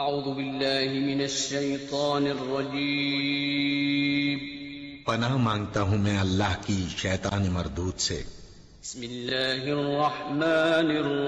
اعوذ باللہ من الشیطان الرجیم پناہ مانگتا ہوں میں اللہ کی شیطان مردود سے۔ بسم اللہ الرحمن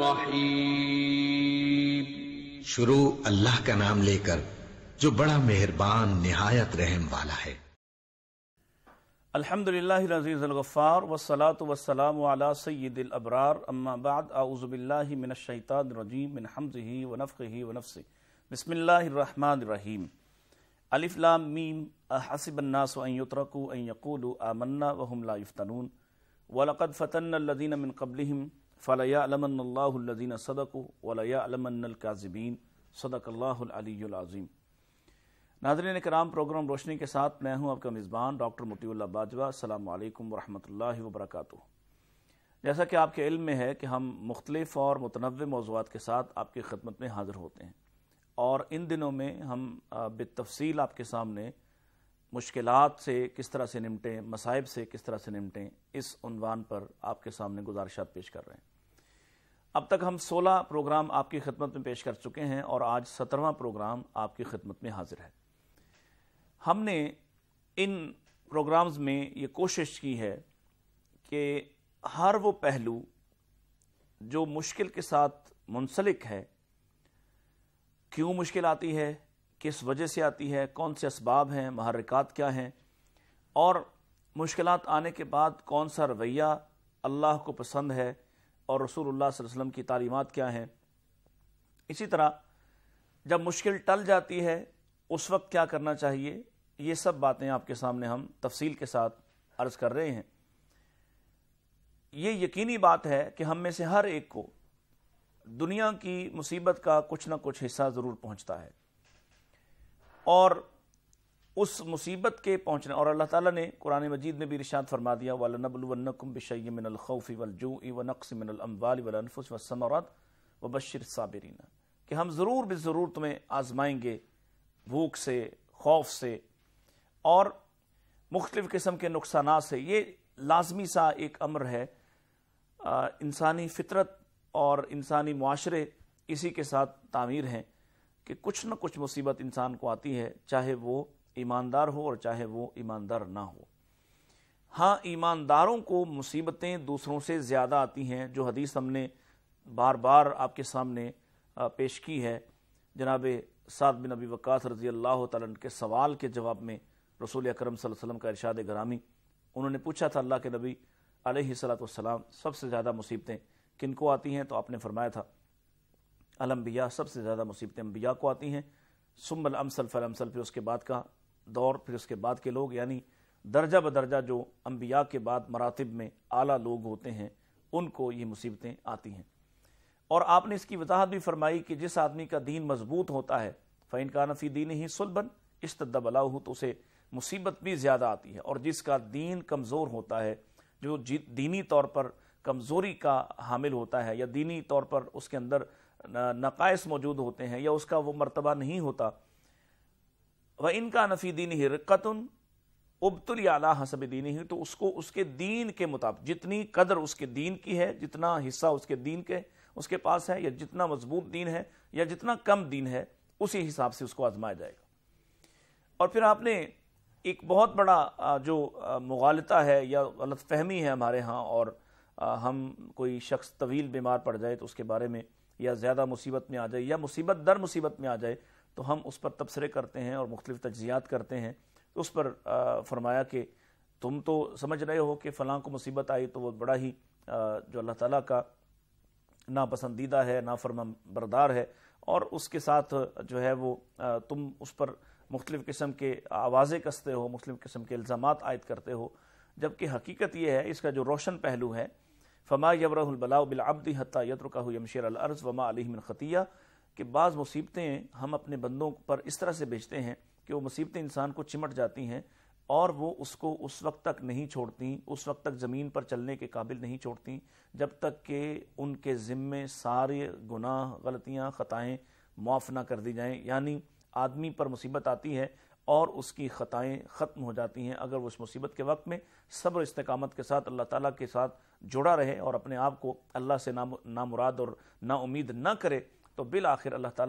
الرحیم شروع اللہ کا نام لے کر جو بڑا مہربان نہایت رحم والا ہے۔ الحمدللہ العزیز الغفار والصلاة والسلام علی سید الابرار، اما بعد، اعوذ باللہ من الشیطان الرجیم من حمزہ ونفخہ ونفثہ، بسم اللہ الرحمن الرحیم۔ الف لام میم، احسب الناس ان یترکوا ان یقولوا آمنا وهم لا یفتنون وَلَقَدْ فَتَنَّ الَّذِينَ مِن قَبْلِهِمْ فَلَيَعْلَمَنَّ اللَّهُ الَّذِينَ صَدَقُوا وَلَيَعْلَمَنَّ الْكَاذِبِينَ صدق اللہ العلی العظیم۔ ناظرین کرام، پروگرام روشنی کے ساتھ میں ہوں آپ کا میزبان ڈاکٹر مٹی اللہ باجوہ۔ السلام علیکم ورحمۃ اللہ وبرکاتہ۔ جیسا کہ آپ کے علم میں ہے کہ ہم مختلف اور متنوع موضوعات کے ساتھ آپ کی خدمت میں حاضر ہوتے ہیں، اور ان دنوں میں ہم بالتفصیل آپ کے سامنے مشکلات سے کس طرح سے نمٹیں، مصائب سے کس طرح سے نمٹیں، اس عنوان پر آپ کے سامنے گزارشات پیش کر رہے ہیں۔ اب تک ہم 16 پروگرام آپ کی خدمت میں پیش کر چکے ہیں، اور آج 17واں پروگرام آپ کی خدمت میں حاضر ہے۔ ہم نے ان پروگرامز میں یہ کوشش کی ہے کہ ہر وہ پہلو جو مشکل کے ساتھ منسلک ہے، کیوں مشکل آتی ہے، کس وجہ سے آتی ہے، کون سے اسباب ہیں، محرکات کیا ہیں، اور مشکلات آنے کے بعد کون سا رویہ اللہ کو پسند ہے اور رسول اللہ صلی اللہ علیہ وسلم کی تعلیمات کیا ہیں، اسی طرح جب مشکل ٹل جاتی ہے اس وقت کیا کرنا چاہیے، یہ سب باتیں آپ کے سامنے ہم تفصیل کے ساتھ عرض کر رہے ہیں۔ یہ یقینی بات ہے کہ ہم میں سے ہر ایک کو دنیا کی مصیبت کا کچھ نہ کچھ حصہ ضرور پہنچتا ہے، اور اس مصیبت کے پہنچنے، اور اللہ تعالیٰ نے قرآن مجید میں بھی ارشاد فرما دیا وَلَنَبْلُوَنَّكُمْ بِشَيْءٍ مِّنَ الْخَوْفِ وَالْجُوعِ وَنَقْصٍ مِّنَ الْأَمْوَالِ وَالْأَنفُسِ وَالثَّمَرَاتِ وَبَشِّرِ الصَّابِرِينَ، کہ ہم ضرور بضرور تمہیں آزمائیں گے، بھوک سے، خوف سے، اور مختلف قسم کے نقصانات سے۔ یہ لازمی سا ایک امر ہے، انسانی فطرت اور انسانی معاشرے اسی کے ساتھ تعمیر ہیں کہ کچھ نہ کچھ مصیبت انسان کو آتی ہے، چاہے وہ ایماندار ہو اور چاہے وہ ایماندار نہ ہو۔ ہاں، ایمانداروں کو مصیبتیں دوسروں سے زیادہ آتی ہیں، جو حدیث ہم نے بار بار آپ کے سامنے پیش کی ہے۔ جناب سعد بن ابی وقاص رضی اللہ تعالیٰ عنہ کے سوال کے جواب میں رسول اکرم صلی اللہ علیہ وسلم کا ارشاد گرامی، انہوں نے پوچھا تھا اللہ کے نبی علیہ السلام سب سے زیادہ مصیبتیں کن کو آتی ہیں؟ تو آپ نے فرمایا تھا الانبیاء، سب سے زیادہ مصیبتیں انبیاء کو آتی ہیں، ثم الامثل فالامثل، پھر اس کے بعد کا دور، پھر اس کے بعد کے لوگ، یعنی درجہ بدرجہ جو انبیاء کے بعد مراتب میں اعلیٰ لوگ ہوتے ہیں ان کو یہ مصیبتیں آتی ہیں۔ اور آپ نے اس کی وضاحت بھی فرمائی کہ جس آدمی کا دین مضبوط ہوتا ہے فَإِنْ كَانَ فِي دِينِهِ صُلْبًا اشْتَدَّ بَلَاؤُهُ، تو اسے مصیبت بھی زیادہ آتی ہے، اور جس کا دین کمزور ہوتا ہے، جو دینی طور پر کمزوری کا حامل ہوتا ہے، یا دینی طور پر اس کے اندر نقائص موجود ہوتے ہیں، یا اس کا وہ مرتبہ نہیں ہوتا، وَإِنْ كَانَ فِي دِينِهِ رِقَّةٌ اُبْتُلِيَ عَلَىٰ حَسَبِ دِينِهِ، تو اس کو اس کے دین کے مطابق، جتنی قدر اس کے دین کی ہے، جتنا حصہ اس کے دین کے اس کے پاس ہے، یا جتنا مضبوط دین ہے یا جتنا کم دین ہے، اسی حساب سے اس کو آزمایا جائے گا۔ اور پھر آپ نے ایک بہت بڑا جو مغالطہ ہے یا غلط فہمی ہے ہمارے ہاں، اور ہم کوئی شخص طویل بیمار پڑ جائے تو اس کے بارے میں، یا زیادہ مصیبت میں آ جائے یا مصیبت در مصیبت میں آ جائے تو ہم اس پر تبصرے کرتے ہیں اور مختلف تجزیات کرتے ہیں۔ تو اس پر فرمایا کہ تم تو سمجھ رہے ہو کہ فلاں کو مصیبت آئی تو وہ بڑا ہی جو اللہ تعالیٰ کا ناپسندیدہ ہے، نافرمان بردار ہے، اور اس کے ساتھ جو ہے وہ تم اس پر مختلف قسم کے آوازیں کستے ہو، مختلف قسم کے الزامات عائد کرتے ہو، جبکہ حقیقت یہ ہے، اس کا جو روشن پہلو ہے، فما یبرح البلاء بالعبد حتی یترکہ یمشی علی الارض وما علیہ من خطیہ، کہ بعض مصیبتیں ہم اپنے بندوں پر اس طرح سے بھیجتے ہیں کہ وہ مصیبتیں انسان کو چمٹ جاتی ہیں، اور وہ اس کو اس وقت تک نہیں چھوڑتی، اس وقت تک زمین پر چلنے کے قابل نہیں چھوڑتی جب تک کہ ان کے ذمے سارے گناہ، غلطیاں، خطائیں معاف نہ کر دی جائیں۔ یعنی آدمی پر مصیبت آتی ہے اور اس کی خطائیں ختم ہو جاتی ہیں اگر وہ اس مصیبت کے وقت میں صبر و استقامت کے ساتھ اللہ تعالیٰ کے ساتھ جڑا رہے اور اپنے آپ کو اللہ سے نامراد اور نا امید نہ کرے، تو بالآخر اللہ تعالیٰ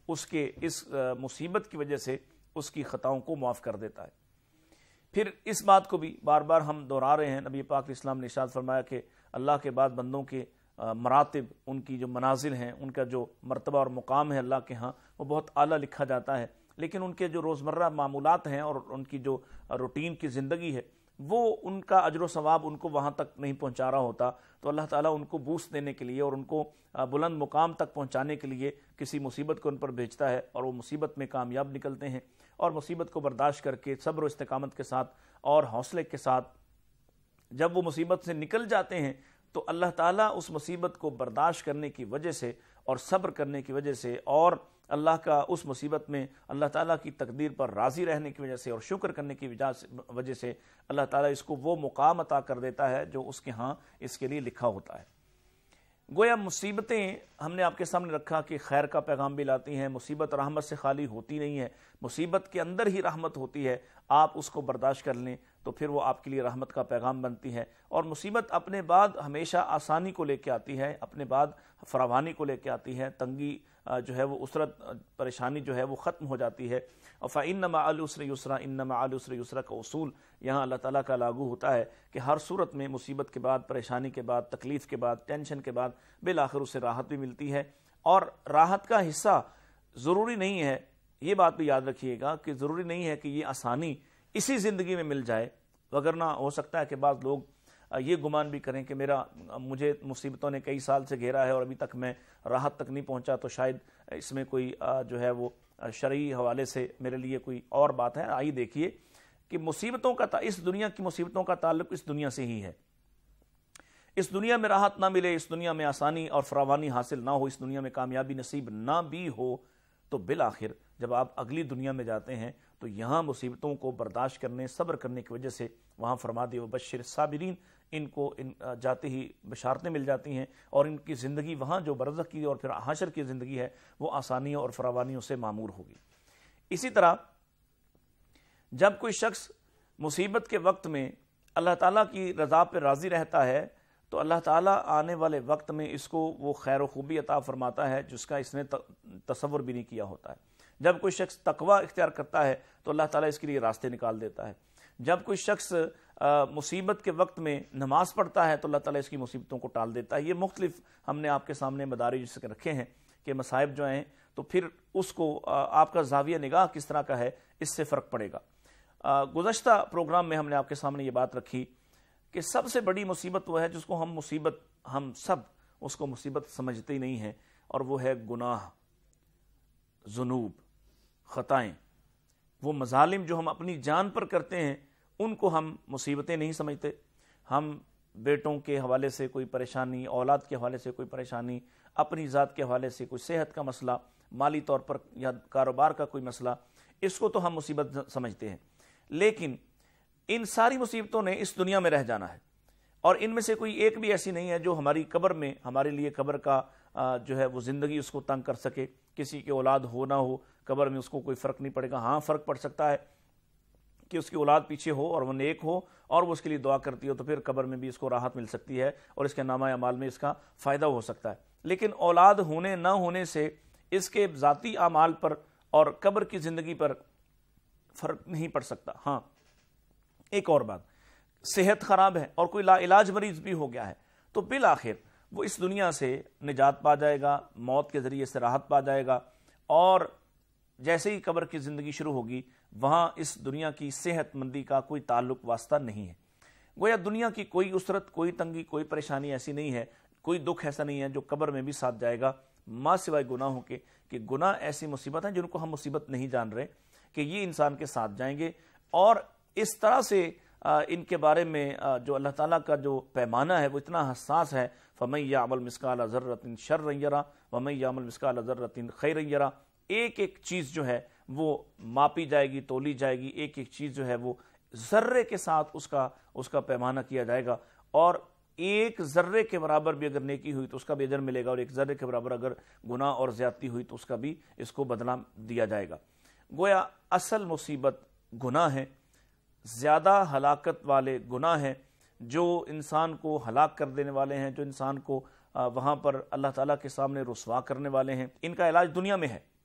اس کے اس مصیبت کی وجہ سے اس کی خطاؤں کو معاف کر دیتا ہے۔ پھر اس بات کو بھی بار بار ہم دہرا رہے ہیں، نبی پاک علیہ السلام نے ارشاد فرمایا کہ اللہ کے بعد بندوں کے مراتب، ان کی جو منازل ہیں، ان کا جو مرتبہ اور مقام ہے اللہ کے ہاں، وہ بہت اعلیٰ لکھا جاتا ہے، لیکن ان کے جو روزمرہ معمولات ہیں اور ان کی جو روٹین کی زندگی ہے، وہ ان کا اجر و ثواب ان کو وہاں تک نہیں پہنچا رہا ہوتا، تو اللہ تعالیٰ ان کو بوسٹ دینے کے لیے اور ان کو بلند مقام تک پہنچانے کے لیے کسی مصیبت کو ان پر بھیجتا ہے، اور وہ مصیبت میں کامیاب نکلتے ہیں، اور مصیبت کو برداشت کر کے صبر و استقامت کے ساتھ اور حوصلے کے ساتھ جب وہ مصیبت سے نکل جاتے ہیں تو اللہ تعالیٰ اس مصیبت کو برداشت کرنے کی وجہ سے اور صبر کرنے کی وجہ سے اور اللہ کا اس مصیبت میں اللہ تعالیٰ کی تقدیر پر راضی رہنے کی وجہ سے اور شکر کرنے کی وجہ سے اللہ تعالیٰ اس کو وہ مقام عطا کر دیتا ہے جو اس کے ہاں اس کے لیے لکھا ہوتا ہے۔ گویا مصیبتیں ہم نے آپ کے سامنے رکھا کہ خیر کا پیغام بھی لاتی ہیں، مصیبت رحمت سے خالی ہوتی نہیں ہے، مصیبت کے اندر ہی رحمت ہوتی ہے، آپ اس کو برداشت کر لیں تو پھر وہ آپ کے لیے رحمت کا پیغام بنتی ہے، اور مصیبت اپنے بعد ہمیشہ آسانی کو لے کے آتی ہے، اپنے بعد فراوانی کو لے کے آتی ہے، تنگی جو ہے وہ اسرت پریشانی جو ہے وہ ختم ہو جاتی ہے۔ فَإِنَّ مَعَ الْعُسْرِ يُسْرًا إِنَّ مَعَ الْعُسْرِ يُسْرًا کا اصول یہاں اللہ تعالیٰ کا لاگو ہوتا ہے کہ ہر صورت میں مصیبت کے بعد، پریشانی کے بعد، تکلیف کے بعد، ٹینشن کے بعد بالآخر اسے راحت بھی ملتی ہے، اور راحت کا حصہ ضروری نہیں ہے، یہ بات بھی یاد رکھیے گا کہ ضروری نہیں ہے کہ یہ آسانی اسی زندگی میں مل جائے، وگرنہ ہو سکتا ہے کہ بعض لوگ یہ گمان بھی کریں کہ مجھے مصیبتوں نے کئی سال سے گھیرا ہے اور ابھی تک میں راحت تک نہیں پہنچا، تو شاید اس میں کوئی جو ہے وہ شرعی حوالے سے میرے لیے کوئی اور بات ہے۔ آئیے دیکھیے کہ مصیبتوں کا اس دنیا کی مصیبتوں کا تعلق اس دنیا سے ہی ہے۔ اس دنیا میں راحت نہ ملے، اس دنیا میں آسانی اور فراوانی حاصل نہ ہو، اس دنیا میں کامیابی نصیب نہ بھی ہو، تو بالآخر جب آپ اگلی دنیا میں جاتے ہیں تو یہاں مصیبتوں کو برداشت کرنے، صبر کرنے کی وجہ سے وہاں فرما دے وبشر الصابرین، ان کو جاتے ہی بشارتیں مل جاتی ہیں، اور ان کی زندگی وہاں جو برزخ کی اور پھر حشر کی زندگی ہے وہ آسانیوں اور فراوانیوں سے معمور ہوگی۔ اسی طرح جب کوئی شخص مصیبت کے وقت میں اللہ تعالیٰ کی رضا پہ راضی رہتا ہے تو اللہ تعالیٰ آنے والے وقت میں اس کو وہ خیر و خوبی عطا فرماتا ہے جس کا اس نے تصور بھی نہیں کیا ہوتا ہے۔ جب کوئی شخص تقوی اختیار کرتا ہے تو اللہ تعالیٰ اس کے لیے راستے نکال دیتا ہے۔ جب کوئی شخص مصیبت کے وقت میں نماز پڑھتا ہے تو اللہ تعالیٰ اس کی مصیبتوں کو ٹال دیتا ہے۔ یہ مختلف ہم نے آپ کے سامنے مدارج سے رکھے ہیں کہ مصائب جو ہیں تو پھر اس کو آپ کا زاویہ نگاہ کس طرح کا ہے اس سے فرق پڑے گا۔ گزشتہ پروگرام میں ہم نے آپ کے سامنے یہ بات رکھی کہ سب سے بڑی مصیبت وہ ہے جس کو ہم سب اس کو مصیبت سمجھتے ہی نہیں ہیں، اور وہ ہے گناہ، ذنوب، خطائیں، وہ مظالم جو ہم اپنی جان پر کرتے ہیں ان کو ہم مصیبتیں نہیں سمجھتے۔ ہم بیٹوں کے حوالے سے کوئی پریشانی، اولاد کے حوالے سے کوئی پریشانی، اپنی ذات کے حوالے سے کوئی صحت کا مسئلہ، مالی طور پر یا کاروبار کا کوئی مسئلہ، اس کو تو ہم مصیبت سمجھتے ہیں، لیکن ان ساری مصیبتوں نے اس دنیا میں رہ جانا ہے، اور ان میں سے کوئی ایک بھی ایسی نہیں ہے جو ہماری قبر میں ہمارے لیے قبر کا جو ہے وہ زندگی اس کو تنگ کر سکے۔ کسی کی اولاد ہو نہ ہو قبر میں اس کو کوئی فرق نہیں پڑے گا۔ ہاں فرق پڑ سکتا ہے کہ اس کی اولاد پیچھے ہو اور وہ نیک ہو اور وہ اس کے لیے دعا کرتی ہو تو پھر قبر میں بھی اس کو راحت مل سکتی ہے اور اس کے نامہ اعمال میں اس کا فائدہ ہو سکتا ہے، لیکن اولاد ہونے نہ ہونے سے اس کے ذاتی اعمال پر اور قبر کی زندگی پر فرق نہیں پڑ سکتا۔ ہاں ایک اور بات، صحت خراب ہے اور کوئی لا علاج مریض بھی ہو گیا ہے تو بالآخر وہ اس دنیا سے نجات پا جائے گا، موت کے ذریعے سے راحت پا جائے گا، اور جیسے ہی قبر کی زندگی شروع ہوگی وہاں اس دنیا کی صحت مندی کا کوئی تعلق واسطہ نہیں ہے۔ گویا دنیا کی کوئی اسرت، کوئی تنگی، کوئی پریشانی ایسی نہیں ہے، کوئی دکھ ایسا نہیں ہے جو قبر میں بھی ساتھ جائے گا، ماں سوائے گناہوں کے، کہ گناہ ایسی مصیبت ہیں جن کو ہم مصیبت نہیں جان رہے کہ یہ انسان کے ساتھ جائیں گے، اور اس طرح سے ان کے بارے میں جو اللہ تعالیٰ کا جو پیمانہ ہے وہ اتنا حساس ہے، فَمَن يَعْمَلْ مِثْقَالَ ذَرَّةٍ شَرًّا يَرَهُ وَمَن يَعْمَلْ مِثْقَالَ ذَرَّةٍ خَيْرًا يَرَهُ۔ ایک ایک چیز جو ہے وہ ماپی جائے گی، تولی جائے گی، ایک ایک چیز جو ہے وہ ذرے کے ساتھ اس کا پیمانہ کیا جائے گا، اور ایک ذرے کے برابر بھی اگر نیکی ہوئی تو اس کا بھی اجر ملے گا، اور ایک ذرے کے برابر اگر گناہ اور زیادتی ہوئی تو اس کا بھی اس کو بدلہ دیا جائے گا۔ گویا اصل مصیبت گناہ ہے، زیادہ ہلاکت والے گناہ ہیں جو انسان کو ہلاک کر دینے والے ہیں، جو انسان کو وہاں پر اللہ تعالیٰ کے سامنے رسوا کرنے والے ہیں۔ ان کا علاج دنیا میں ہے،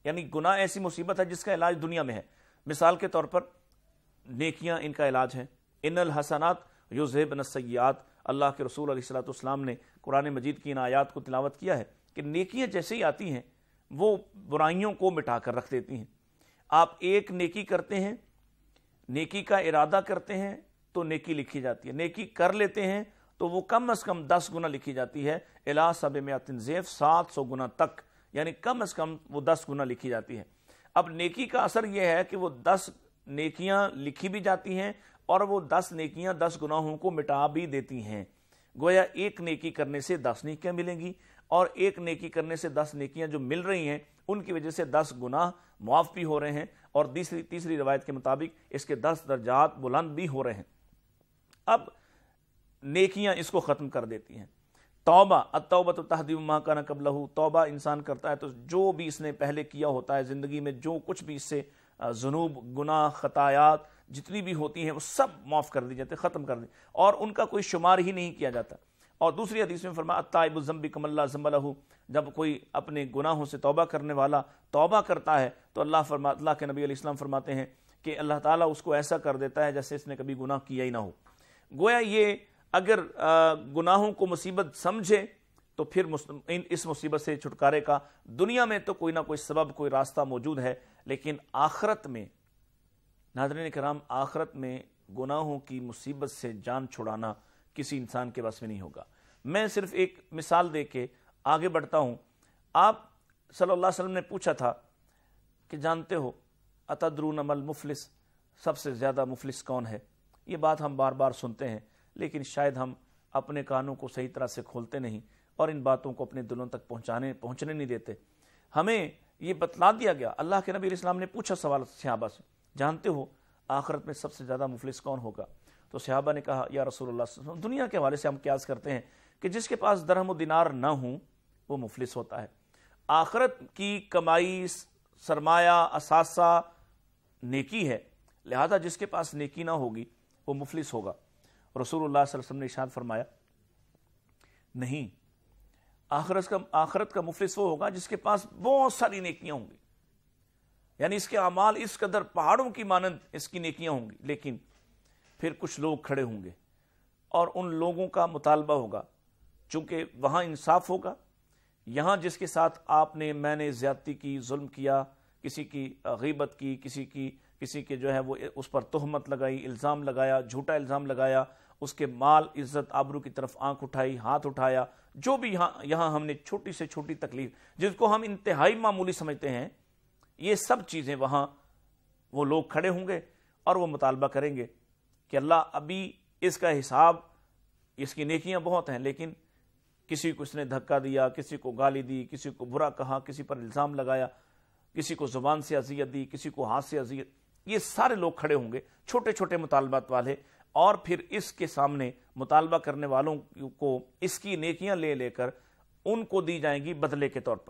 یعنی گناہ ایسی مصیبت ہے جس کا علاج دنیا میں ہے. مثال کے طور پر نیکیاں ان کا علاج ہے. ان الحسنات یذہبن السیئات, اللہ کے رسول علیہ الصلوۃ والسلام نے قرآن مجید کی ان آیات کو تلاوت کیا ہے کہ نیکیاں جیسے ہی آتی ہیں وہ برائیوں کو مٹا کر رکھ دیتی ہیں. آپ ایک نیکی کرتے ہیں, نیکی کا ارادہ کرتے ہیں تو نیکی لکھی جاتی ہے, نیکی کر لیتے ہیں تو وہ کم از کم 10 گنا لکھی جاتی ہے, الی 700 ضعف, 700 گنا تک, یعنی کم از کم وہ 10 گنا لکھی جاتی ہے. اب نیکی کا اثر یہ ہے کہ وہ 10 نیکیاں لکھی بھی جاتی ہیں اور وہ 10 نیکیاں 10 گناہوں کو مٹا بھی دیتی ہیں. گویا ایک نیکی کرنے سے 10 نیکیاں ملیں گی, اور ایک نیکی کرنے سے 10 نیکیاں جو مل رہی ہیں ان کی وجہ سے 10 گناہ معاف بھی ہو رہے ہیں, اور تیسری روایت کے مطابق اس کے 10 درجات بلند بھی ہو رہے ہیں. اب نیکیاں اس کو ختم کر دیتی ہیں. توبہ, التوبۃ تہدم ما کان قبلہ, توبہ انسان کرتا ہے تو جو بھی اس نے پہلے کیا ہوتا ہے زندگی میں, جو کچھ بھی اس سے ذنوب, گناہ, خطایات جتنی بھی ہوتی ہیں وہ سب معاف کر دی جاتے, ختم کر دی, اور ان کا کوئی شمار ہی نہیں کیا جاتا. اور دوسری حدیث میں فرمایا التائب الذنب کمن لا ذنب لہ, جب کوئی اپنے گناہوں سے توبہ کرنے والا توبہ کرتا ہے تو اللہ کے نبی علیہ السلام فرماتے ہیں کہ اللہ تعالیٰ اس کو ایسا کر دیتا ہے جیسے اس نے کبھی گناہ کیا ہی نہ ہو. گویا یہ اگر گناہوں کو مصیبت سمجھے تو پھر اس مصیبت سے چھٹکارے کا دنیا میں تو کوئی نہ کوئی سبب, کوئی راستہ موجود ہے, لیکن آخرت میں, ناظرین کرام, آخرت میں گناہوں کی مصیبت سے جان چھڑانا کسی انسان کے بس میں نہیں ہوگا. میں صرف ایک مثال دے کے آگے بڑھتا ہوں. آپ صلی اللہ علیہ وسلم نے پوچھا تھا کہ جانتے ہو اتدرون مل مفلس, سب سے زیادہ مفلس کون ہے؟ یہ بات ہم بار بار سنتے ہیں لیکن شاید ہم اپنے کانوں کو صحیح طرح سے کھولتے نہیں اور ان باتوں کو اپنے دلوں تک پہنچنے نہیں دیتے. ہمیں یہ بتلا دیا گیا, اللہ کے نبی علیہ السلام نے پوچھا سوال صحابہ سے, جانتے ہو آخرت میں سب سے زیادہ مفلس کون ہوگا؟ تو صحابہ نے کہا یا رسول اللہ صلی اللہ علیہ وسلم, دنیا کے حوالے سے ہم قیاس کرتے ہیں کہ جس کے پاس درہم و دینار نہ ہوں وہ مفلس ہوتا ہے. آخرت کی کمائی, سرمایہ, اثاثہ نیکی ہے, لہذا جس کے پاس نیکی نہ ہوگی وہ مفلس ہوگا. رسول اللہ صلی اللہ علیہ وسلم نے ارشاد فرمایا نہیں, آخرت کا مفلس وہ ہوگا جس کے پاس بہت ساری نیکیاں ہوں گی, یعنی اس کے اعمال اس قدر پہاڑوں کی مانند اس کی نیکیاں ہوں گی, لیکن پھر کچھ لوگ کھڑے ہوں گے اور ان لوگوں کا مطالبہ ہوگا, چونکہ وہاں انصاف ہوگا. یہاں جس کے ساتھ آپ نے, میں نے زیادتی کی, ظلم کیا, کسی کی غیبت کی, کسی کے جو ہے وہ اس پر تہمت لگائی, الزام لگایا, جھوٹا الزام لگایا, اس کے مال, عزت, آبرو کی طرف آنکھ اٹھائی, ہاتھ اٹھایا, جو بھی یہاں ہم نے چھوٹی سے چھوٹی تکلیف جس کو ہم انتہائی معمولی سمجھتے ہیں, یہ سب چیزیں وہاں وہ لوگ کھڑے ہوں گے اور وہ مطالبہ کریں گے کہ اللہ ابھی اس کا حساب, اس کی نیکیاں بہت ہیں لیکن کسی کو اس نے دھکا دیا, کسی کو گالی دی, کسی کو برا کہا, کسی پر الزام لگایا, کسی کو زبان سے اذیت دی, کسی کو ہاتھ سے اذیت, یہ سارے لوگ کھڑے ہوں گے چھوٹے چھوٹے مطالبات والے, اور پھر اس کے سامنے مطالبہ کرنے والوں کو اس کی نیکیاں لے لے کر ان کو دی جائیں گی بدلے کے طور پر.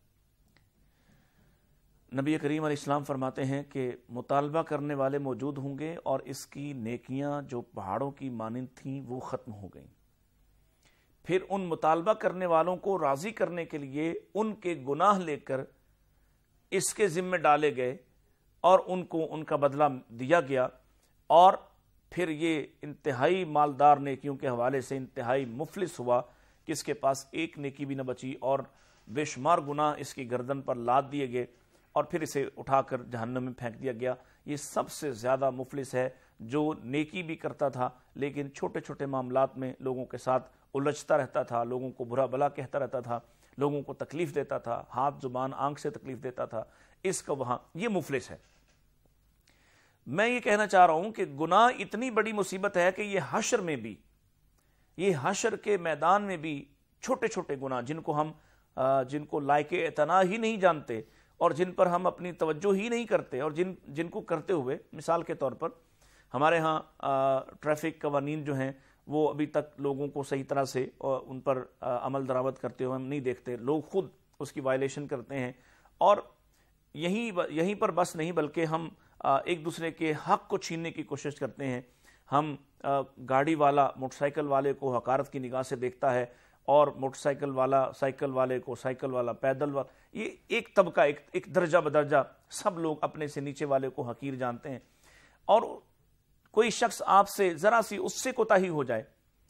نبی کریم علیہ السلام فرماتے ہیں کہ مطالبہ کرنے والے موجود ہوں گے اور اس کی نیکیاں جو پہاڑوں کی مانند تھیں وہ ختم ہو گئیں. پھر ان مطالبہ کرنے والوں کو راضی کرنے کے لیے ان کے گناہ لے کر اس کے ذمہ ڈالے گئے اور ان کو ان کا بدلہ دیا گیا, اور پھر یہ انتہائی مالدار نیکیوں کے حوالے سے انتہائی مفلس ہوا کہ اس کے پاس ایک نیکی بھی نہ بچی اور بے شمار گناہ اس کی گردن پر لاد دیے گئے اور پھر اسے اٹھا کر جہنم میں پھینک دیا گیا. یہ سب سے زیادہ مفلس ہے جو نیکی بھی کرتا تھا لیکن چھوٹے چھوٹے معاملات میں لوگوں کے ساتھ الجھتا رہتا تھا, لوگوں کو برا بلا کہتا رہتا تھا, لوگوں کو تکلیف دیتا تھا, ہاتھ, زبان, آنکھ سے تکلیف دیتا تھا, اس کا وہاں یہ مفلس ہے. میں یہ کہنا چاہ رہا ہوں کہ گناہ اتنی بڑی مصیبت ہے کہ یہ حشر میں بھی, یہ حشر کے میدان میں بھی چھوٹے چھوٹے گناہ جن کو لائق اعتنا ہی نہیں جانتے اور جن پر ہم اپنی توجہ ہی نہیں کرتے, اور جن کو کرتے ہوئے, مثال کے طور پر ہمارے ہاں ٹریفک قوانین جو ہیں وہ ابھی تک لوگوں کو صحیح طرح سے ان پر عمل درآمد کرتے ہوئے ہم نہیں دیکھتے, لوگ خود اس کی وائلیشن کرتے ہیں, اور یہیں پر بس نہیں بلکہ ہم ایک دوسرے کے حق کو چھیننے کی کوشش کرتے ہیں. ہم گاڑی والا موٹر سائیکل والے کو حقارت کی نگاہ سے دیکھتا ہے اور موٹر سائیکل والا سائیکل والے کو، سائیکل والا پیدل والا، یہ ایک طبقہ، ایک درجہ بدرجہ سب لوگ اپنے سے نیچے والے کو حقیر جانتے ہیں. اور کوئی شخص آپ سے ذرا سی اس سے کوتاہی ہو جائے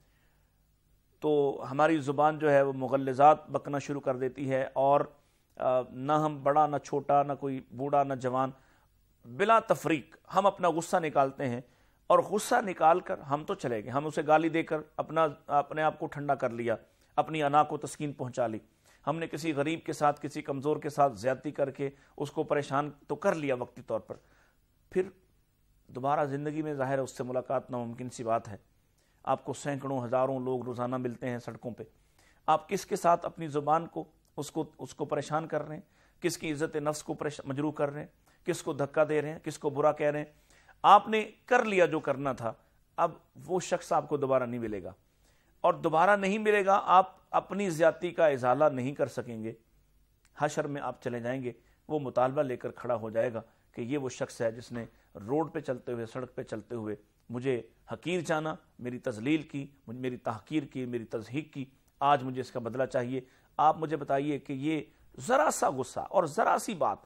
تو ہماری زبان جو ہے وہ مغلظات بکنا شروع کر دیتی ہے، اور نہ ہم بڑا نہ چھوٹا، نہ کوئی بوڑھا نہ جوان، بلا تفریق ہم اپنا غصہ نکالتے ہیں. اور غصہ نکال کر ہم تو چلے گئے، ہم اسے گالی دے کر اپنے آپ کو ٹھنڈا کر لیا، اپنی انا کو تسکین پہنچا لی. ہم نے کسی غریب کے ساتھ، کسی کمزور کے ساتھ زیادتی کر کے اس کو پریشان تو کر لیا وقتی طور پر، پھر دوبارہ زندگی میں ظاہر ہے اس سے ملاقات ناممکن سی بات ہے. آپ کو سینکڑوں ہزاروں لوگ روزانہ ملتے ہیں سڑکوں پہ، آپ کس کے ساتھ اپنی زبان کو اس کو پریشان کر رہے ہیں، کس کی عزت نفس کو مجروح کر رہے ہیں، کس کو دھکا دے رہے ہیں، کس کو برا کہہ رہے ہیں. آپ نے کر لیا جو کرنا تھا، اب وہ شخص آپ کو دوبارہ نہیں ملے گا، اور دوبارہ نہیں ملے گا. آپ اپنی زیادتی کا ازالہ نہیں کر سکیں گے. حشر میں آپ چلے جائیں گے، وہ مطالبہ لے کر کھڑا ہو جائے گا کہ یہ وہ شخص ہے جس نے روڈ پہ چلتے ہوئے، سڑک پہ چلتے ہوئے مجھے حقیر جانا، میری تذلیل کی، میری تحقیر کی، میری تضحیک کی. آج مجھے اس کا بدلہ چاہیے. آپ مجھے بتائیے کہ یہ ذرا سا غصہ اور ذرا سی بات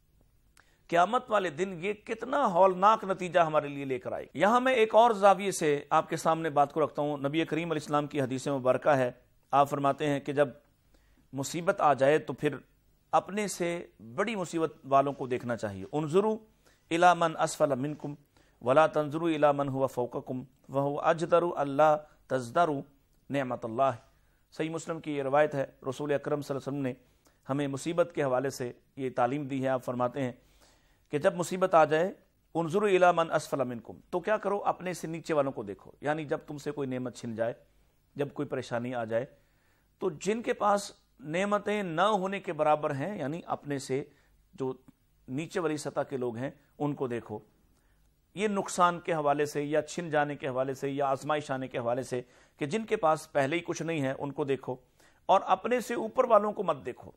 قیامت والے دن یہ کتنا ہولناک نتیجہ ہمارے لیے لے کر آئے. یہاں میں ایک اور زاویے سے آپ کے سامنے بات کو رکھتا ہوں. نبی کریم علیہ السلام کی حدیث مبارکہ ہے، آپ فرماتے ہیں کہ جب مصیبت آ جائے تو پھر اپنے سے بڑی مصیبت والوں کو دیکھنا چاہیے. انظروا الی من اسفل منکم ولا تنظروا الی من هو فوقکم وهو اجدر الا تزدروا نعمت اللہ. صحیح مسلم کی یہ روایت ہے. رسول اکرم صلی اللہ علیہ وسلم نے ہمیں مصیبت کے حوالے سے یہ تعلیم دی ہے. آپ فرماتے ہیں کہ جب مصیبت آ جائے، انظروا الی من اسفل منکم، تو کیا کرو، اپنے سے نیچے والوں کو دیکھو. یعنی جب تم سے کوئی نعمت چھن جائے، جب کوئی پریشانی آ جائے، تو جن کے پاس نعمتیں نہ ہونے کے برابر ہیں، یعنی اپنے سے جو نیچے والی سطح کے لوگ ہیں ان کو دیکھو. یہ نقصان کے حوالے سے یا چھن جانے کے حوالے سے یا آزمائش آنے کے حوالے سے کہ جن کے پاس پہلے ہی کچھ نہیں ہے ان کو دیکھو، اور اپنے سے اوپر والوں کو مت دیکھو.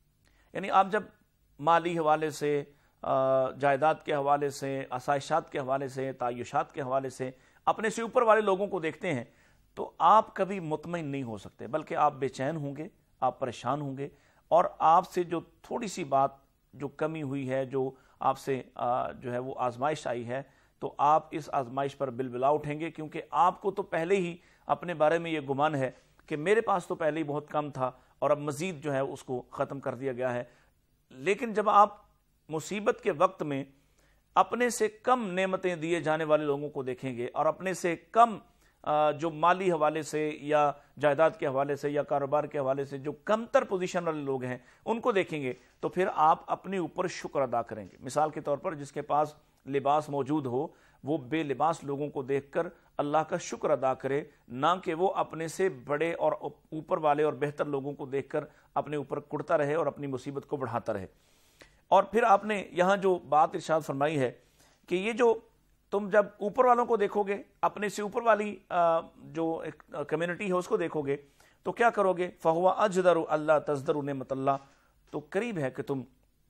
یعنی آپ جب مالی حوالے سے، جائیداد کے حوالے سے، آسائشات کے حوالے سے، تعیشات کے حوالے سے اپنے سے اوپر والے لوگوں کو دیکھتے ہیں تو آپ کبھی مطمئن نہیں ہو سکتے، بلکہ آپ بے چین ہوں گے، آپ پریشان ہوں گے، اور آپ سے جو تھوڑی سی بات جو کمی ہوئی ہے، جو آپ سے جو ہے وہ آزمائش آئی ہے، تو آپ اس آزمائش پر بلبلا اٹھیں گے، کیونکہ آپ کو تو پہلے ہی اپنے بارے میں یہ گمان ہے کہ میرے پاس تو پہلے ہی بہت کم تھا اور اب مزید جو ہے اس کو ختم کر دیا گیا ہے. لیکن جب آپ مصیبت کے وقت میں اپنے سے کم نعمتیں دیے جانے والے لوگوں کو دیکھیں گے، اور اپنے سے کم جو مالی حوالے سے یا جائیداد کے حوالے سے یا کاروبار کے حوالے سے جو کمتر پوزیشن والے لوگ ہیں ان کو دیکھیں گے، تو پھر آپ اپنے اوپر شکر ادا کریں گے. مثال کے طور پر جس کے پاس لباس موجود ہو، وہ بے لباس لوگوں کو دیکھ کر اللہ کا شکر ادا کرے، نہ کہ وہ اپنے سے بڑے اور اوپر والے اور بہتر لوگوں کو دیکھ کر اپنے اوپر کڑتا رہے اور اپنی مصیبت کو بڑھاتا رہے. اور پھر آپ نے یہاں جو بات ارشاد فرمائی ہے کہ یہ جو تم جب اوپر والوں کو دیکھو گے، اپنے سے اوپر والی جو کمیونٹی ہے اس کو دیکھو گے، تو کیا کرو گے؟ فَهُوَ أَجْدَرُ أَلَّا تَزْدَرُ نِعْمَتَ اللَّهِ، تو قریب ہے کہ تم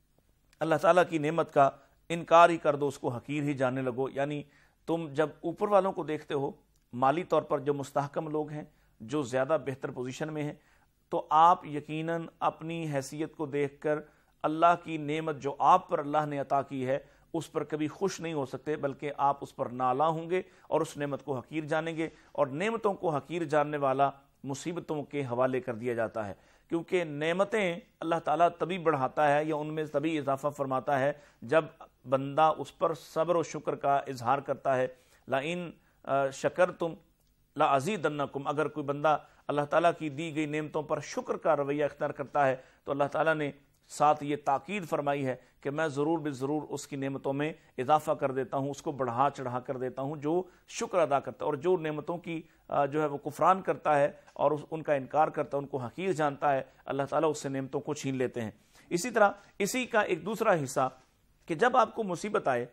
اللہ تعالیٰ کی نعمت کا انکار ہی کر دو، اس کو حقیر ہی جاننے لگو. یعنی تم جب اوپر والوں کو دیکھتے ہو، مالی طور پر جو مستحکم لوگ ہیں، جو زیادہ بہتر پوزیشن میں ہیں، تو آپ یقیناً اپنی حیثیت کو دیکھ کر اللہ کی نعمت جو آپ پر اللہ نے عطا کی ہے اس پر کبھی خوش نہیں ہو سکتے، بلکہ آپ اس پر نالاں ہوں گے اور اس نعمت کو حقیر جانیں گے. اور نعمتوں کو حقیر جاننے والا مصیبتوں کے حوالے کر دیا جاتا ہے، کیونکہ نعمتیں اللہ تعالیٰ تبھی بڑھاتا ہے یا ان میں تبھی اضافہ فرماتا ہے جب بندہ اس پر صبر و شکر کا اظہار کرتا ہے. لَإِن شَكَرْتُمْ لَأَزِيدَنَّكُمْ، اگر کوئی بندہ اللہ تعالیٰ کی دی گئی نعمتوں پر شکر کا رویہ اختیار کرتا ہے تو اللہ تعالیٰ نے ساتھ یہ تاکید فرمائی ہے کہ میں ضرور بالضرور اس کی نعمتوں میں اضافہ کر دیتا ہوں، اس کو بڑھا چڑھا کر دیتا ہوں جو شکر ادا کرتا ہے. اور جو نعمتوں کی جو ہے وہ کفران کرتا ہے اور ان کا انکار کرتا ہے، ان کو حقیر جانتا ہے، اللہ تعالیٰ اس سے نعمتوں کو چھین لیتے ہیں. اسی طرح اسی کا ایک دوسرا حصہ کہ جب آپ کو مصیبت آئے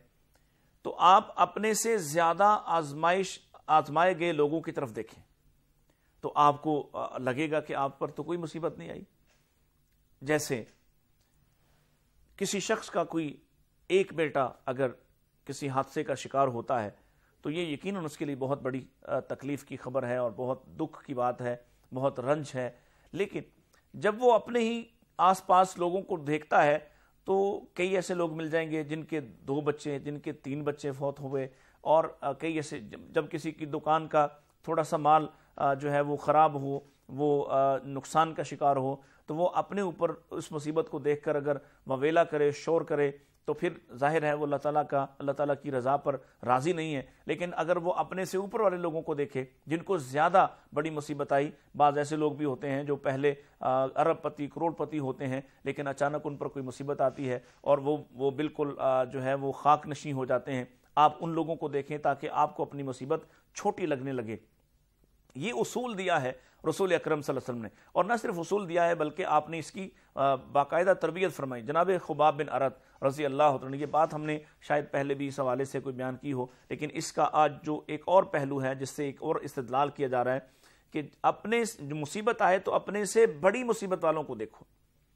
تو آپ اپنے سے زیادہ آزمائے گئے لوگوں کی طرف دیکھیں تو آپ کو لگے گا کہ آپ پر تو کوئی مصیبت نہیں آئی. جیسے کسی شخص کا کوئی ایک بیٹا اگر کسی حادثے کا شکار ہوتا ہے تو یہ یقیناً اس کے لیے بہت بڑی تکلیف کی خبر ہے اور بہت دکھ کی بات ہے بہت رنج ہے، لیکن جب وہ اپنے ہی آس پاس لوگوں کو دیکھتا ہے تو کئی ایسے لوگ مل جائیں گے جن کے 2 بچے، جن کے 3 بچے فوت ہوئے، اور کئی ایسے جب کسی کی دکان کا تھوڑا سا مال جو ہے وہ خراب ہو، وہ نقصان کا شکار ہو، تو وہ اپنے اوپر اس مصیبت کو دیکھ کر اگر وویلا کرے، شور کرے، تو پھر ظاہر ہے وہ اللہ تعالیٰ کی رضا پر راضی نہیں ہے۔ لیکن اگر وہ اپنے سے اوپر والے لوگوں کو دیکھے جن کو زیادہ بڑی مصیبت آئی، بعض ایسے لوگ بھی ہوتے ہیں جو پہلے ارب پتی، کروڑ پتی ہوتے ہیں، لیکن اچانک ان پر کوئی مصیبت آتی ہے اور وہ بالکل جو ہے وہ خاک نشیں ہو جاتے ہیں۔ آپ ان لوگوں کو دیکھیں تاکہ آپ کو اپنی مصیبت چھوٹی لگنے لگے۔ یہ اصول دیا ہے رسول اکرم صلی اللہ علیہ وسلم نے، اور نہ صرف اصول دیا ہے بلکہ آپ نے اس کی باقاعدہ تربیت فرمائی۔ جناب خباب بن ارت رضی اللہ عنہ، یہ بات ہم نے شاید پہلے بھی اس حوالے سے کوئی بیان کی ہو، لیکن اس کا آج جو ایک اور پہلو ہے جس سے ایک اور استدلال کیا جا رہا ہے کہ اپنے جو مصیبت آئے تو اپنے سے بڑی مصیبت والوں کو دیکھو۔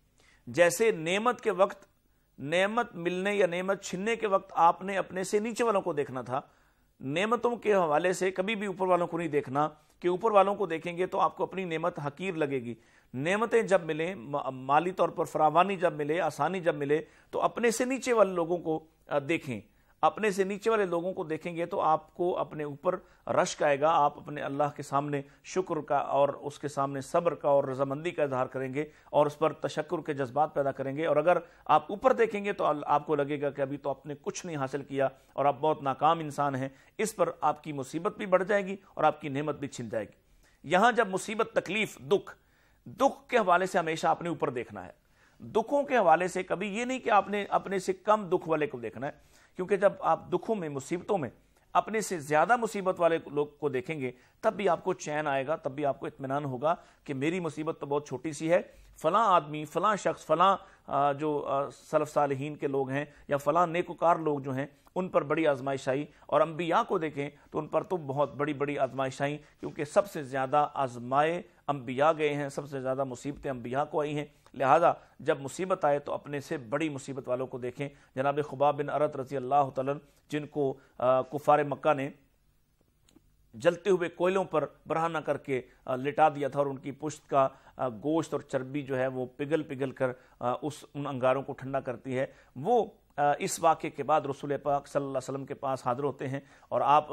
جیسے نعمت کے وقت، نعمت ملنے یا نعمت چھننے کے وقت آپ نے اپنے سے نیچے والوں کو دیکھنا تھا، نعمتوں کے حوالے سے کبھی بھی اوپر والوں کو نہیں دیکھنا، کہ اوپر والوں کو دیکھیں گے تو آپ کو اپنی نعمت حقیر لگے گی۔ نعمتیں جب ملیں، مالی طور پر فراوانی جب ملے، آسانی جب ملے، تو اپنے سے نیچے والے لوگوں کو دیکھیں۔ اپنے سے نیچے والے لوگوں کو دیکھیں گے تو آپ کو اپنے اوپر رشک آئے گا، آپ اپنے اللہ کے سامنے شکر کا اور اس کے سامنے صبر کا اور رضامندی کا اظہار کریں گے اور اس پر تشکر کے جذبات پیدا کریں گے۔ اور اگر آپ اوپر دیکھیں گے تو آپ کو لگے گا کہ ابھی تو آپ نے کچھ نہیں حاصل کیا اور آپ بہت ناکام انسان ہیں۔ اس پر آپ کی مصیبت بھی بڑھ جائے گی اور آپ کی نعمت بھی چھن جائے گی۔ یہاں جب مصیبت، تکلیف، دکھ کے حوالے سے ہمیشہ اپنے اوپر دیکھنا ہے۔ دکھوں کے حوالے سے کبھی یہ نہیں کہ آپ نے اپنے سے کم دکھ والے کو دیکھنا ہے، کیونکہ جب آپ دکھوں میں، مصیبتوں میں اپنے سے زیادہ مصیبت والے لوگ کو دیکھیں گے تب بھی آپ کو چین آئے گا، تب بھی آپ کو اطمینان ہوگا کہ میری مصیبت تو بہت چھوٹی سی ہے، فلاں آدمی، فلاں شخص، فلاں جو سلف صالحین کے لوگ ہیں یا فلاں نیکوکار لوگ جو ہیں ان پر بڑی آزمائش آئی، اور انبیاء کو دیکھیں تو ان پر تو بہت بڑی بڑی آزمائش آئیں، کیونکہ سب سے زیادہ آزمائے انبیاء گئے ہیں، سب سے زیادہ مصیبتیں انبیاء کو آئی ہیں۔ لہذا جب مصیبت آئے تو اپنے سے بڑی مصیبت والوں کو دیکھیں۔ جناب خباب بن ارت رضی اللہ تعالیٰ جن کو کفار مکہ نے جلتے ہوئے کوئلوں پر برہنہ کر کے لٹا دیا تھا، اور ان کی پشت کا گوشت اور چربی جو ہے وہ پگھل کر ان انگاروں کو ٹھنڈا کرتی ہے، وہ اس واقعے کے بعد رسول پاک صلی اللہ علیہ وسلم کے پاس حاضر ہوتے ہیں، اور آپ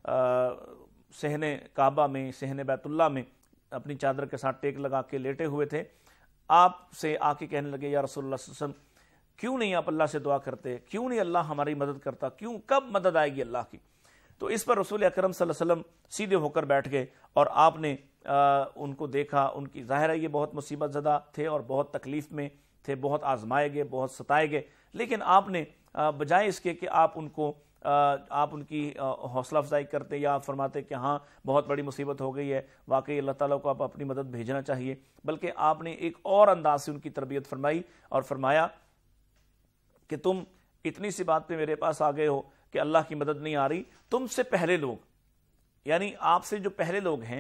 صحن کعبہ میں، صحن بیت اللہ میں اپنی چادر کے ساتھ ٹیک لگا کے لیٹے ہوئے تھے۔ آپ سے آ کے کہنے لگے، یا رسول اللہ صلی اللہ علیہ وسلم، کیوں نہیں آپ اللہ سے دعا کرتے، کیوں نہیں اللہ ہماری مدد کرتا، کب مدد آئے گی اللہ کی؟ تو اس پر رسول اکرم صلی اللہ علیہ وسلم سیدھے ہو کر بیٹھ گئے، اور آپ نے ان کو دیکھا، ان کی ظاہر ہے یہ بہت مصیبت زدہ تھے اور بہت تکلیف میں تھے، بہت آزمائے گئے، بہت ستائے گئے، لیکن آپ نے بجائے اس کے کہ آپ ان کی حوصلہ افزائی کرتے یا آپ فرماتے کہ ہاں بہت بڑی مصیبت ہو گئی ہے، واقعی اللہ تعالیٰ کو آپ اپنی مدد بھیجنا چاہیے، بلکہ آپ نے ایک اور انداز سے ان کی تربیت فرمائی اور فرمایا کہ تم اتنی سی بات پہ میرے پاس آ گئے ہو کہ اللہ کی مدد نہیں آ رہی، تم سے پہلے لوگ، یعنی آپ سے جو پہلے لوگ ہیں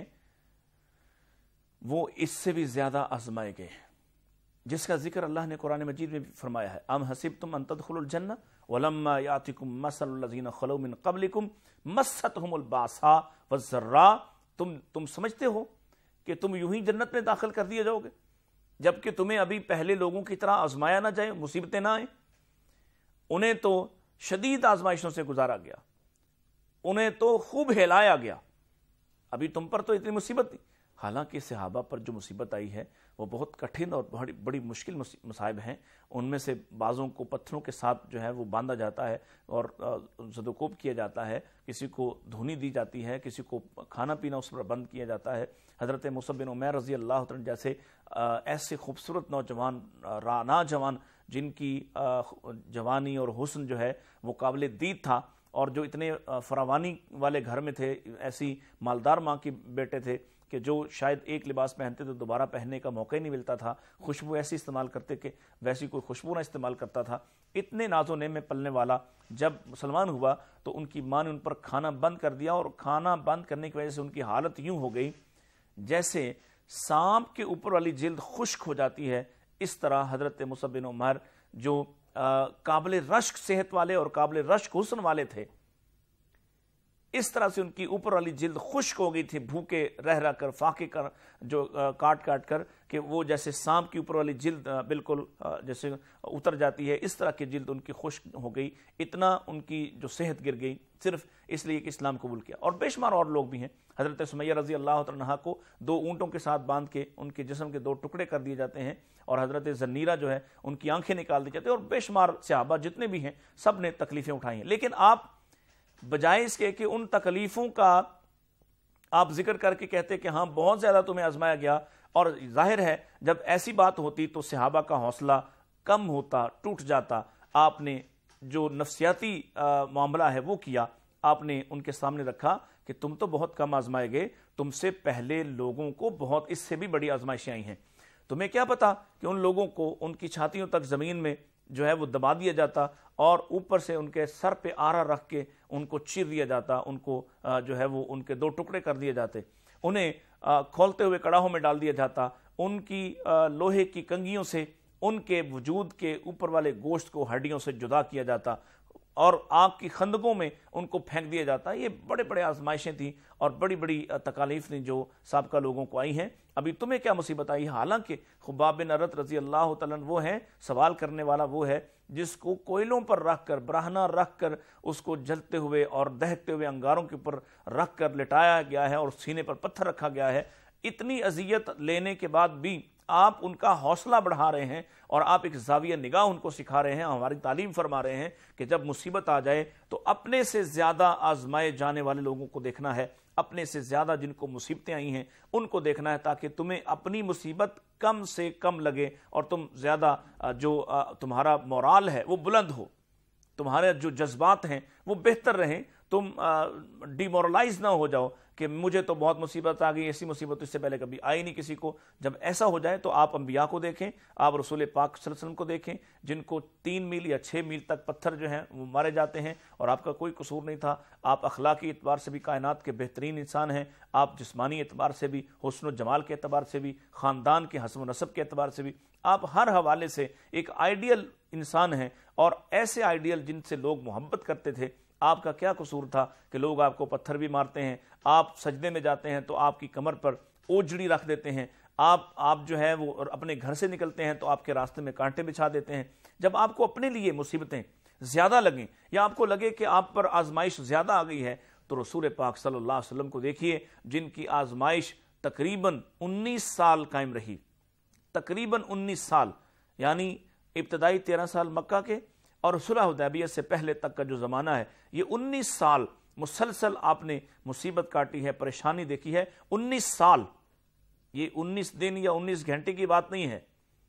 وہ اس سے بھی زیادہ آزمائے گئے ہیں، جس کا ذکر اللہ نے قرآن مجید میں فرمایا ہے۔ ام حسبتم ان تدخلوا الجنہ ولما یاتکم مثل الذین خلوا من قبلکم مستهم الباساء والضراء، تم سمجھتے ہو کہ تم یوں ہی جنت میں داخل کر دیے جاؤ گے جبکہ تمہیں ابھی پہلے لوگوں کی طرح آزمایا نہ جائے، مصیبتیں نہ آئیں؟ انہیں تو شدید آزمائشوں سے گزارا گیا، انہیں تو خوب ہلایا گیا، ابھی تم پر تو اتنی مصیبت نہیں۔ حالانکہ صحابہ پر جو مصیبت آئی ہے وہ بہت کٹھن اور بڑی مشکل مصائب ہیں، ان میں سے بعضوں کو پتھروں کے ساتھ جو ہے وہ باندھا جاتا ہے اور زدوکوب کیا جاتا ہے، کسی کو دھونی دی جاتی ہے، کسی کو کھانا پینا اس پر بند کیا جاتا ہے۔ حضرت مصعب بن عمیر رضی اللہ عنہ جیسے ایسے خوبصورت نوجوان، رانا جوان، جن کی جوانی اور حسن جو ہے وہ قابل دید تھا، اور جو اتنے فراوانی والے گھر میں تھے، ایسی مالدار ماں کے بیٹے تھے کہ جو شاید ایک لباس پہنتے تو دوبارہ پہننے کا موقع ہی نہیں ملتا تھا، خوشبو ایسی استعمال کرتے کہ ویسی کوئی خوشبو نہ استعمال کرتا تھا، اتنے ناز و نعمت میں پلنے والا جب مسلمان ہوا تو ان کی ماں نے ان پر کھانا بند کر دیا، اور کھانا بند کرنے کی وجہ سے ان کی حالت یوں ہو گئی جیسے سانپ کے اوپر والی جلد خشک ہو جاتی ہے۔ اس طرح حضرت مصعب بن عمیر جو قابل رشک صحت والے اور قابل رشک حسن والے تھے، اس طرح سے ان کی اوپر والی جلد خشک ہو گئی تھی بھوکے رہ رہ کر، فاقے کر جو کاٹ کاٹ کر، کہ وہ جیسے سانپ کی اوپر والی جلد بالکل جیسے اتر جاتی ہے، اس طرح کی جلد ان کی خشک ہو گئی، اتنا ان کی جو صحت گر گئی صرف اس لیے کہ اسلام قبول کیا۔ اور بے شمار اور لوگ بھی ہیں۔ حضرت سمیہ رضی اللہ تعالی عنہا کو 2 اونٹوں کے ساتھ باندھ کے ان کے جسم کے 2 ٹکڑے کر دیے جاتے ہیں، اور حضرت زنیرہ جو ہے ان کی آنکھیں نکال دی جاتی ہیں، اور بے شمار صحابہ جتنے بھی ہیں سب نے تکلیفیں اٹھائی ہیں۔ لیکن آپ بجائے اس کے کہ ان تکلیفوں کا آپ ذکر کر کے کہتے کہ ہاں بہت زیادہ تمہیں آزمایا گیا، اور ظاہر ہے جب ایسی بات ہوتی تو صحابہ کا حوصلہ کم ہوتا، ٹوٹ جاتا، آپ نے جو نفسیاتی معاملہ ہے وہ کیا، آپ نے ان کے سامنے رکھا کہ تم تو بہت کم آزمائے گئے، تم سے پہلے لوگوں کو بہت اس سے بھی بڑی آزمائشیں آئی ہیں۔ تمہیں کیا پتا کہ ان لوگوں کو ان کی چھاتیوں تک زمین میں جو ہے وہ دبا دیا جاتا، اور اوپر سے ان کے سر پہ آرا رکھ کے ان کو چیر دیا جاتا، ان کو جو ہے وہ ان کے 2 ٹکڑے کر دیے جاتے، انہیں کھولتے ہوئے کڑاہوں میں ڈال دیا جاتا، ان کی لوہے کی کنگھیوں سے ان کے وجود کے اوپر والے گوشت کو ہڈیوں سے جدا کیا جاتا، اور آگ کی خندقوں میں ان کو پھینک دیا جاتا۔ یہ بڑے بڑے آزمائشیں تھیں اور بڑی بڑی تکالیف تھیں جو سابقہ لوگوں کو آئی ہیں۔ ابھی تمہیں کیا مصیبت آئی؟ حالانکہ خباب بن ارت رضی اللہ تعالیٰ وہ ہیں، سوال کرنے والا وہ ہے جس کو کوئلوں پر رکھ کر، براہنا رکھ کر، اس کو جلتے ہوئے اور دہکتے ہوئے انگاروں کے اوپر رکھ کر لٹایا گیا ہے، اور سینے پر پتھر رکھا گیا ہے۔ اتنی اذیت لینے کے بعد بھی آپ ان کا حوصلہ بڑھا رہے ہیں، اور آپ ایک زاویہ نگاہ ان کو سکھا رہے ہیں، ہماری تعلیم فرما رہے ہیں کہ جب مصیبت آ جائے تو اپنے سے زیادہ آزمائے جانے والے لوگوں کو دیکھنا ہے، اپنے سے زیادہ جن کو مصیبتیں آئی ہیں ان کو دیکھنا ہے، تاکہ تمہیں اپنی مصیبت کم سے کم لگے اور تم زیادہ جو تمہارا مورال ہے وہ بلند ہو، تمہارے جو جذبات ہیں وہ بہتر رہیں، تم ڈی مورلائز نہ ہو جاؤ کہ مجھے تو بہت مصیبت آ گئی، ایسی مصیبت اس سے پہلے کبھی آئی نہیں کسی کو۔ جب ایسا ہو جائے تو آپ انبیاء کو دیکھیں، آپ رسول پاک صلی اللہ علیہ وسلم کو دیکھیں، جن کو 3 میل یا 6 میل تک پتھر جو ہیں وہ مارے جاتے ہیں، اور آپ کا کوئی قصور نہیں تھا۔ آپ اخلاقی اعتبار سے بھی کائنات کے بہترین انسان ہیں، آپ جسمانی اعتبار سے بھی، حسن و جمال کے اعتبار سے بھی، خاندان کے حسب و نسب کے اعتبار سے بھی، آپ ہر حوالے سے ایک آئیڈیل انسان ہیں، اور ایسے آئیڈیل جن سے لوگ محبت کرتے تھے۔ آپ کا کیا قصور تھا کہ لوگ آپ کو پتھر بھی مارتے ہیں؟ آپ سجدے میں جاتے ہیں تو آپ کی کمر پر اوجڑی رکھ دیتے ہیں، آپ جو ہے وہ اپنے گھر سے نکلتے ہیں تو آپ کے راستے میں کانٹے بچھا دیتے ہیں۔ جب آپ کو اپنے لیے مصیبتیں زیادہ لگیں، یا آپ کو لگے کہ آپ پر آزمائش زیادہ آ گئی ہے، تو رسول پاک صلی اللہ علیہ وسلم کو دیکھیے، جن کی آزمائش تقریباً 19 سال قائم رہی، تقریباً 19 سال، یعنی ابتدائی 13 سال مکہ کے اور صلح حدیبیہ سے پہلے تک کا جو زمانہ ہے، یہ 19 سال مسلسل آپ نے مصیبت کاٹی ہے، پریشانی دیکھی ہے۔ 19 سال، یہ 19 دن یا 19 گھنٹے کی بات نہیں ہے،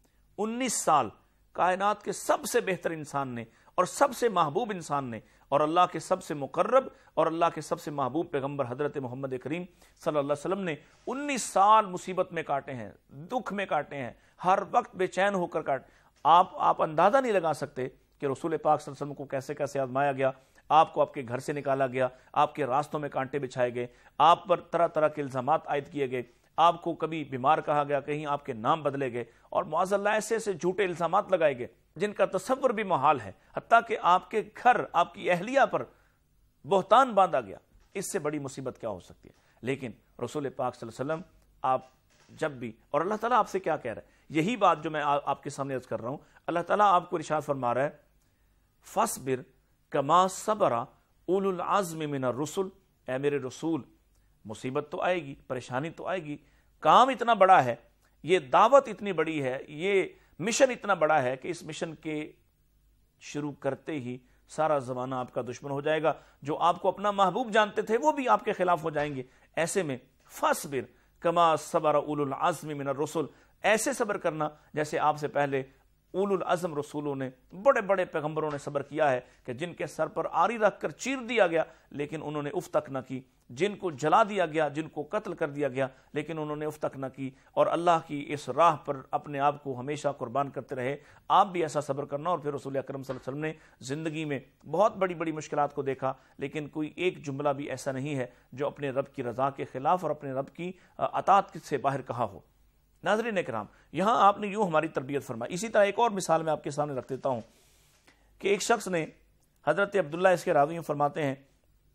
19 سال کائنات کے سب سے بہتر انسان نے اور سب سے محبوب انسان نے اور اللہ کے سب سے مقرب اور اللہ کے سب سے محبوب پیغمبر حضرت محمد کریم صلی اللہ علیہ وسلم نے 19 سال مصیبت میں کاٹے ہیں، دکھ میں کاٹے ہیں، ہر وقت بے چین ہو کر کاٹے۔ آپ اندازہ نہیں لگا سکتے کہ رسول پاک صلی اللہ علیہ وسلم کو کیسے کیسے آزمایا گیا، آپ کو آپ کے گھر سے نکالا گیا، آپ کے راستوں میں کانٹے بچھائے گئے، آپ پر طرح طرح کے الزامات عائد کیے گئے، آپ کو کبھی بیمار کہا گیا، کہیں آپ کے نام بدلے گئے، اور معاذ اللہ ایسے ایسے جھوٹے الزامات لگائے گئے جن کا تصور بھی محال ہے، حتیٰ کہ آپ کے گھر، آپ کی اہلیہ پر بہتان باندھا گیا۔ اس سے بڑی مصیبت کیا ہو سکتی ہے؟ لیکن رسول پاک صلی اللہ علیہ وسلم آپ جب بھی، اور اللہ تعالیٰ آپ سے کیا کہہ رہا ہے، یہی بات جو میں آپ کے سامنے عرض کر رہا ہوں، اللہ تعالیٰ آپ کو ارشاد فرما رہا ہے فَاصْبِرْ كَمَا صَبَرَ اولو العزم من الرسل، اے میرے رسول، مصیبت تو آئے گی، پریشانی تو آئے گی، کام اتنا بڑا ہے، یہ دعوت اتنی بڑی ہے، یہ مشن اتنا بڑا ہے کہ اس مشن کے شروع کرتے ہی سارا زمانہ آپ کا دشمن ہو جائے گا، جو آپ کو اپنا محبوب جانتے تھے وہ بھی آپ کے خلاف ہو جائیں گے۔ ایسے میں فَاصْبِرْ كَمَا صَبَرَ اولو العزم من الرسل، ایسے صبر کرنا جیسے آپ سے پہلے اولو العزم رسولوں نے، بڑے بڑے پیغمبروں نے صبر کیا ہے، کہ جن کے سر پر آری رکھ کر چیر دیا گیا لیکن انہوں نے اف تک نہ کی، جن کو جلا دیا گیا، جن کو قتل کر دیا گیا لیکن انہوں نے اف تک نہ کی، اور اللہ کی اس راہ پر اپنے آپ کو ہمیشہ قربان کرتے رہے۔ آپ بھی ایسا صبر کرنا۔ اور پھر رسول اکرم صلی اللہ علیہ وسلم نے زندگی میں بہت بڑی بڑی مشکلات کو دیکھا، لیکن کوئی ایک جملہ بھی ایسا نہیں ہے جو اپنے رب کی رضا کے خلاف اور اپنے رب کی اطاعت سے باہر کہا ہو۔ ناظرین کرام، یہاں آپ نے یوں ہماری تربیت فرمائی۔ اسی طرح ایک اور مثال میں آپ کے سامنے رکھ دیتا ہوں کہ ایک شخص نے، حضرت عبداللہ اس کے راوی فرماتے ہیں،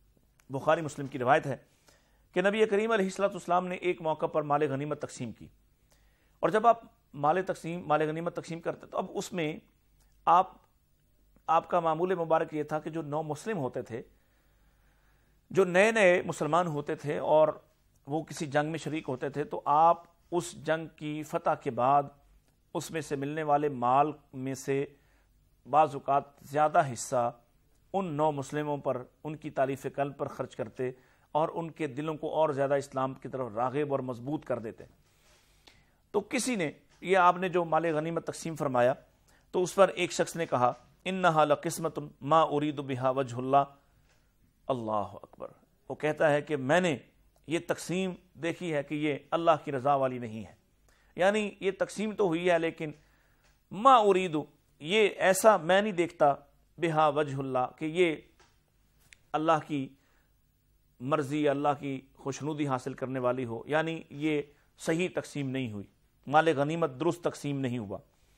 بخاری مسلم کی روایت ہے کہ نبی کریم علیہ الصلوۃ والسلام نے ایک موقع پر مال غنیمت تقسیم کی، اور جب آپ مال غنیمت تقسیم کرتے تو اب اس میں آپ کا معمول مبارک یہ تھا کہ جو نو مسلم ہوتے تھے، جو نئے نئے مسلمان ہوتے تھے اور وہ کسی جنگ میں شریک ہوتے تھے، تو آپ اس جنگ کی فتح کے بعد اس میں سے ملنے والے مال میں سے بعض اوقات زیادہ حصہ ان نو مسلموں پر، ان کی تالیف قلب پر خرچ کرتے اور ان کے دلوں کو اور زیادہ اسلام کی طرف راغب اور مضبوط کر دیتے۔ تو کسی نے یہ آپ نے جو مال غنیمت تقسیم فرمایا تو اس پر ایک شخص نے کہا انہا لقسمت ما ارید بہا وجہ اللہ، اللہ اکبر، وہ کہتا ہے کہ میں نے یہ تقسیم دیکھی ہے کہ یہ اللہ کی رضا والی نہیں ہے، یعنی یہ تقسیم تو ہوئی ہے لیکن ما ارید، یہ ایسا میں نہیں دیکھتا بہا وجہ اللہ کہ یہ اللہ کی مرضی، اللہ کی خوشنودی حاصل کرنے والی ہو، یعنی یہ صحیح تقسیم نہیں ہوئی، مال غنیمت درست تقسیم نہیں ہوا۔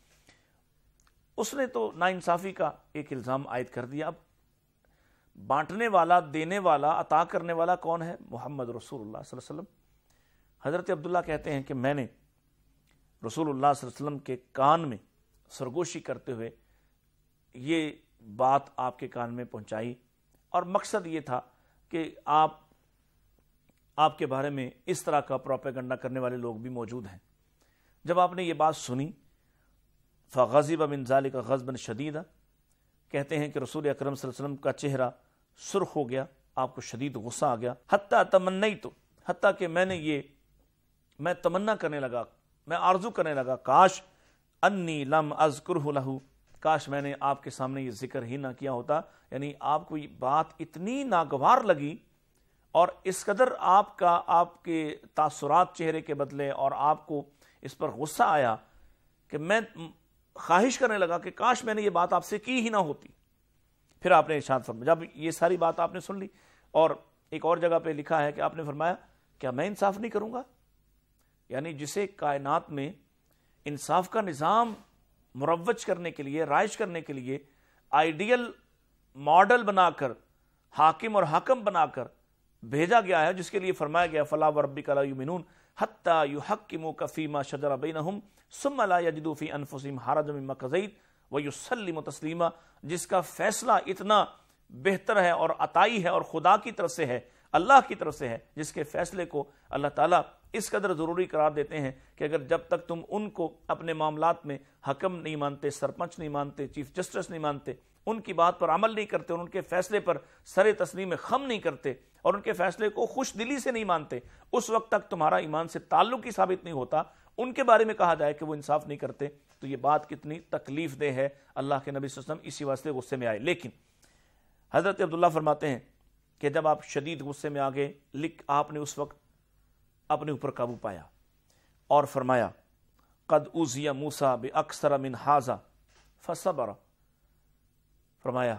اس نے تو ناانصافی کا ایک الزام عائد کر دیا۔ اب بانٹنے والا، دینے والا، عطا کرنے والا کون ہے؟ محمد رسول اللہ صلی اللہ علیہ وسلم۔ حضرت عبداللہ کہتے ہیں کہ میں نے رسول اللہ صلی اللہ علیہ وسلم کے کان میں سرگوشی کرتے ہوئے یہ بات آپ کے کان میں پہنچائی، اور مقصد یہ تھا کہ آپ کے بارے میں اس طرح کا پروپیگنڈا کرنے والے لوگ بھی موجود ہیں۔ جب آپ نے یہ بات سنی فغضب من ذلک غضبا شدیدا، کہتے ہیں کہ رسول اکرم صلی اللہ علیہ وسلم کا چہرہ سرخ ہو گیا، آپ کو شدید غصہ آ گیا، حتیٰ کہ میں تمنا کرنے لگا، میں آرزو کرنے لگا کاش انی لم اذکرہ لہ، کاش میں نے آپ کے سامنے یہ ذکر ہی نہ کیا ہوتا، یعنی آپ کو یہ بات اتنی ناگوار لگی اور اس قدر آپ کے تاثرات چہرے کے بدلے اور آپ کو اس پر غصہ آیا کہ میں خواہش کرنے لگا کہ کاش میں نے یہ بات آپ سے کی ہی نہ ہوتی۔ پھر آپ نے ارشاد فرمایا، جب یہ ساری بات آپ نے سن لی، اور ایک اور جگہ پہ لکھا ہے کہ آپ نے فرمایا کیا میں انصاف نہیں کروں گا؟ یعنی جسے کائنات میں انصاف کا نظام مروج کرنے کے لیے، رائج کرنے کے لیے آئیڈیل ماڈل بنا کر، حاکم اور حاکم بنا کر بھیجا گیا ہے، جس کے لیے فرمایا گیا فلا وربک لا یؤمنون حتی یحکموک فیما شجر بینہم ثم لا یجدوا فی انفسہم حرجا مما قضیت ویسلموا تسلیما، جس کا فیصلہ اتنا بہتر ہے اور عطائی ہے اور خدا کی طرف سے ہے، اللہ کی طرف سے ہے، جس کے فیصلے کو اللہ تعالیٰ اس قدر ضروری قرار دیتے ہیں کہ اگر جب تک تم ان کو اپنے معاملات میں حکم نہیں مانتے، سرپنچ نہیں مانتے، چیف جسٹس نہیں مانتے، ان کی بات پر عمل نہیں کرتے اور ان کے فیصلے پر سر تسلیم خم نہیں کرتے اور ان کے فیصلے کو خوش دلی سے نہیں مانتے، اس وقت تک تمہارا ایمان سے تعلق ہی ثابت نہیں ہوتا۔ ان کے بارے میں کہا جائے کہ وہ انصاف نہیں کرتے تو یہ بات کتنی تکلیف دہ ہے۔ اللہ کے نبی صلی اللہ علیہ وسلم اسی واسطے غصے میں آئے، لیکن حضرت عبداللہ فرماتے ہیں کہ جب آپ شدید غصے میں آگے، آپ نے اس وقت اپنے اوپر قابو پایا اور فرمایا قد اوذی موسیٰ باکثر من ھذا فصبر، فرمایا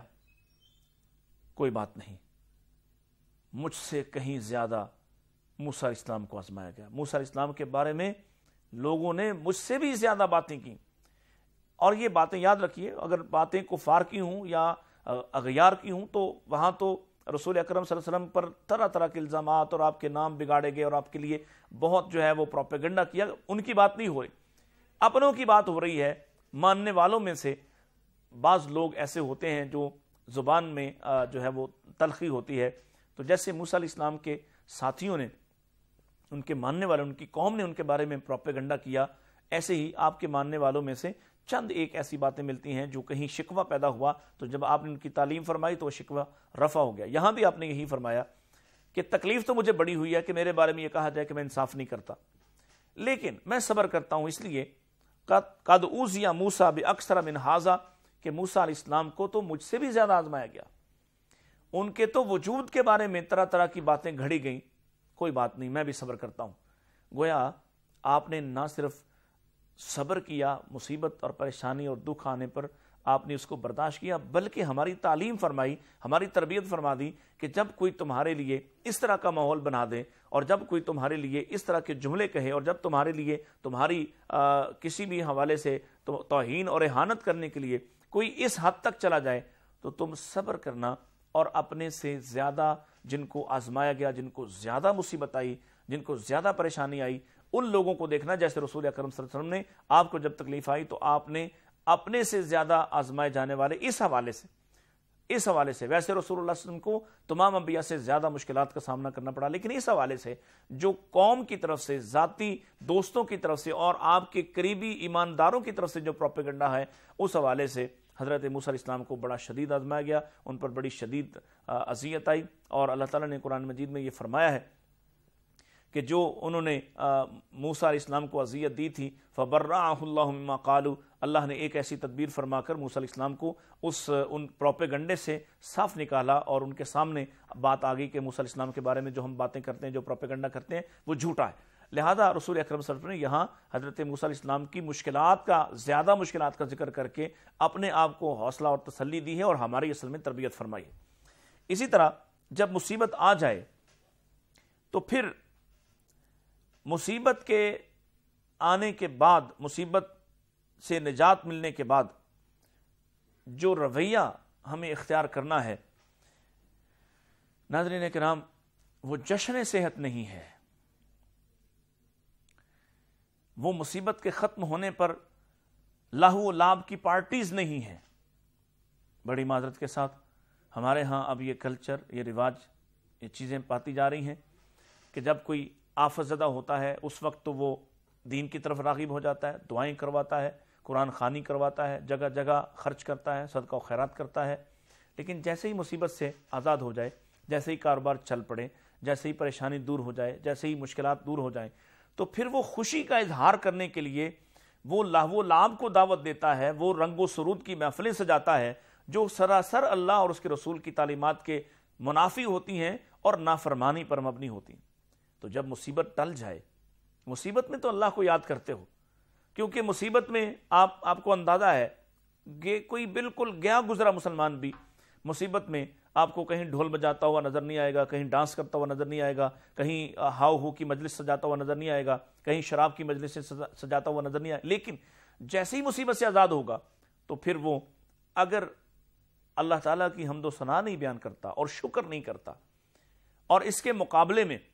کوئی بات نہیں، مجھ سے کہیں زیادہ موسیٰ علیہ السلام کو آزمایا گیا۔ موسیٰ علیہ السلام کے بارے میں لوگوں نے مجھ سے بھی زیادہ باتیں کی، اور یہ باتیں یاد رکھیے، اگر باتیں کفار کی ہوں یا اغیار کی ہوں تو وہاں تو رسول اکرم صلی اللہ علیہ وسلم پر طرح طرح کے الزامات اور آپ کے نام بگاڑے گئے اور آپ کے لیے بہت جو ہے وہ پروپیگنڈا کیا، ان کی بات نہیں ہو رہی، اپنوں کی بات ہو رہی ہے۔ ماننے والوں میں سے بعض لوگ ایسے ہوتے ہیں جو زبان میں جو ہے وہ تلخی ہوتی ہے، تو جیسے موسیٰ علیہ السلام کے ساتھیوں نے، ان کے ماننے والوں، ان کی قوم نے ان کے بارے میں پروپیگنڈا کیا، ایسے ہی آپ کے ماننے والوں میں سے چند ایک ایسی باتیں ملتی ہیں جو کہیں شکوہ پیدا ہوا تو جب آپ نے ان کی تعلیم فرمائی تو وہ شکوہ رفع ہو گیا۔ یہاں بھی آپ نے یہی فرمایا کہ تکلیف تو مجھے بڑی ہوئی ہے کہ میرے بارے میں یہ کہا جائے کہ میں انصاف نہیں کرتا، لیکن میں صبر کرتا ہوں، اس لیے قد اوذی موسیٰ باکثر من ھذا، کہ موسیٰ علیہ السلام کو تو مجھ سے بھی زیادہ آزمایا گیا، ان کے تو وجود کے بارے میں طرح طرح کی باتیں گھڑی گئیں، کوئی بات نہیں، میں بھی صبر کرتا ہوں۔ گویا آپ نے نہ صرف صبر کیا مصیبت اور پریشانی اور دکھ آنے پر، آپ نے اس کو برداشت کیا، بلکہ ہماری تعلیم فرمائی، ہماری تربیت فرما دی کہ جب کوئی تمہارے لیے اس طرح کا ماحول بنا دے اور جب کوئی تمہارے لیے اس طرح کے جملے کہے اور جب تمہارے لیے تمہاری کسی بھی حوالے سے توہین اور اہانت کرنے کے لیے کوئی اس حد تک چلا جائے تو تم صبر کرنا اور اپنے سے زیادہ جن کو آزمایا گیا، جن کو زیادہ مصیبت آئی، جن کو زیادہ پریشانی آئی، ان لوگوں کو دیکھنا جیسے رسول اکرم صلی اللہ علیہ وسلم نے آپ کو جب تکلیف آئی تو آپ نے اپنے سے زیادہ آزمائے جانے والے اس حوالے سے ویسے رسول اللہ صلی اللہ علیہ وسلم کو تمام انبیاء سے زیادہ مشکلات کا سامنا کرنا پڑا، لیکن اس حوالے سے جو قوم کی طرف سے، ذاتی دوستوں کی طرف سے اور آپ کے قریبی ایمانداروں کی طرف سے جو پروپیگنڈا ہے، اس حوالے سے حضرت موسیٰ علیہ السلام کو بڑا شدید آزمایا گیا، ان پر بڑی شدید اذیت آئی، اور اللہ تعالیٰ نے قرآن مجید میں یہ فرمایا ہے کہ جو انہوں نے موسیٰ علیہ السلام کو اذیت دی تھی فَبَرَّأَهُ اللَّهُ مِمَّا قَالُوا، اللہ نے ایک ایسی تدبیر فرما کر موسیٰ علیہ السلام کو ان پروپیگنڈے سے صاف نکالا، اور ان کے سامنے بات آ گئی کہ موسیٰ علیہ السلام کے بارے میں جو ہم باتیں کرتے ہیں، جو پروپیگنڈا کرتے ہیں، وہ جھوٹا ہے۔ لہذا رسول اکرم صلی اللہ علیہ وسلم نے یہاں حضرت موسیٰ علیہ السلام کی زیادہ مشکلات کا ذکر کر کے اپنے آپ کو حوصلہ اور تسلی دی ہے، اور ہماری اصل میں تربیت فرمائی ہے۔ اسی طرح جب مصیبت آ جائے تو پھر مصیبت کے آنے کے بعد، مصیبت سے نجات ملنے کے بعد جو رویہ ہمیں اختیار کرنا ہے، ناظرین کرام، وہ جشن صحت نہیں ہے، وہ مصیبت کے ختم ہونے پر لاہو و لعب کی پارٹیز نہیں ہیں۔ بڑی معذرت کے ساتھ ہمارے ہاں اب یہ کلچر، یہ رواج، یہ چیزیں پاتی جا رہی ہیں کہ جب کوئی آفت زدہ ہوتا ہے اس وقت تو وہ دین کی طرف راغب ہو جاتا ہے، دعائیں کرواتا ہے، قرآن خوانی کرواتا ہے، جگہ جگہ خرچ کرتا ہے، صدقہ و خیرات کرتا ہے، لیکن جیسے ہی مصیبت سے آزاد ہو جائے، جیسے ہی کاروبار چل پڑے، جیسے ہی پریشانی دور ہو جائے، جیسے ہی مشکلات دور ہو جائیں، تو پھر وہ خوشی کا اظہار کرنے کے لیے وہ لاہو و لعب کو دعوت دیتا ہے، وہ رنگ و سرود کی محفلیں سجاتا ہے جو سراسر اللہ اور اس کے رسول کی تعلیمات کے منافی ہوتی ہیں اور نافرمانی پر مبنی ہوتی ہیں۔ تو جب مصیبت ٹل جائے، مصیبت میں تو اللہ کو یاد کرتے ہو، کیونکہ مصیبت میں آپ کو اندازہ ہے کہ کوئی بالکل گیا گزرا مسلمان بھی مصیبت میں آپ کو کہیں ڈھول بجاتا ہوا نظر نہیں آئے گا، کہیں ڈانس کرتا ہوا نظر نہیں آئے گا، کہیں ہاؤ ہو کی مجلس سجاتا ہوا نظر نہیں آئے گا، کہیں شراب کی مجلس سجاتا ہوا نظر نہیں آئے گا، لیکن جیسے ہی مصیبت سے آزاد ہوگا تو پھر وہ اگر اللہ تعالیٰ کی حمد و ثنا نہیں بیان کرتا اور شکر نہیں کرتا، اور اس کے مقابلے میں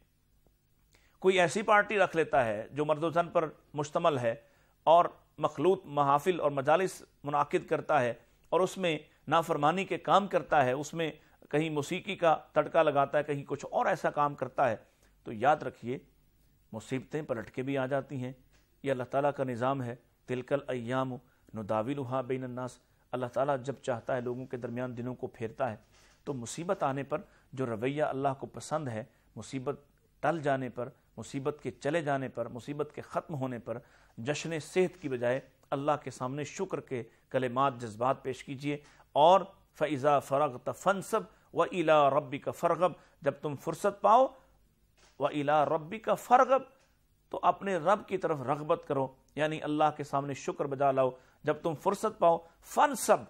کوئی ایسی پارٹی رکھ لیتا ہے جو مرد و زن پر مشتمل ہے اور مخلوط محافل اور مجالس منعقد کرتا ہے اور اس میں نافرمانی کے کام کرتا ہے، اس میں کہیں موسیقی کا تڑکا لگاتا ہے، کہیں کچھ اور ایسا کام کرتا ہے، تو یاد رکھیے مصیبتیں پلٹ کے بھی آ جاتی ہیں۔ یہ اللہ تعالیٰ کا نظام ہے، تلک الایام نداولها بین الناس۔ اللہ تعالیٰ جب چاہتا ہے لوگوں کے درمیان دنوں کو پھیرتا ہے، تو مصیبت آنے پر جو رویہ اللہ کو پسند ہے، مصیبت ٹل جانے پر، مصیبت کے چلے جانے پر، مصیبت کے ختم ہونے پر جشن صحت کی بجائے اللہ کے سامنے شکر کے کلمات، جذبات پیش کیجئے، اور فَإِذَا فَرَغْتَ فَانْصَبْ وَإِلَىٰ رَبِّكَ فَارْغَب۔ جب تم فرصت پاؤ وَإِلَىٰ رَبِّكَ فَارْغَب، تو اپنے رب کی طرف رغبت کرو، یعنی اللہ کے سامنے شکر بجا لاؤ۔ جب تم فرصت پاؤ فَانْصَب،